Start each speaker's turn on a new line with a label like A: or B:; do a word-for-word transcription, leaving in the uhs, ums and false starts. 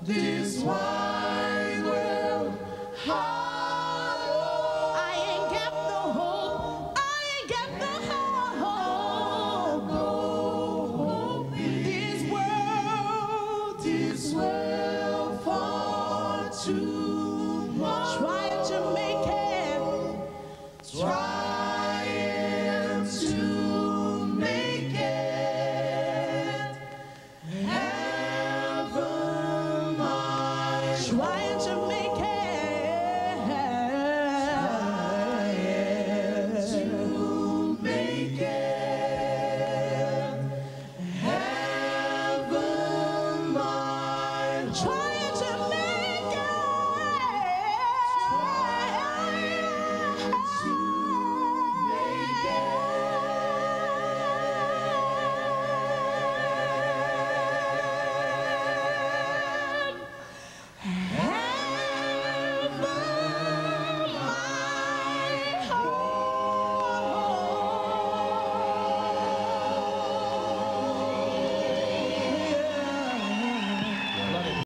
A: this wide world hollow.
B: I ain't got no hope. I ain't got no hope.
A: No hope.
B: This world,
A: This world far too much.
B: trying to make it.
A: Trying to make it. Heaven, my
B: Trying to make
A: to
B: it.
A: make it. Heaven, my
B: Trying